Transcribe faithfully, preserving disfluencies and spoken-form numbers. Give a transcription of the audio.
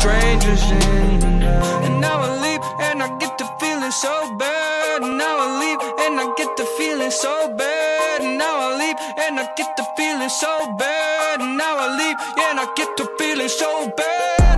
strangers in the night. And now I leave and I get the feeling so bad. And now I leave and I get the feeling so bad. And now I leave and I get the feeling so bad. And now I leave, yeah, and I get the feeling so bad.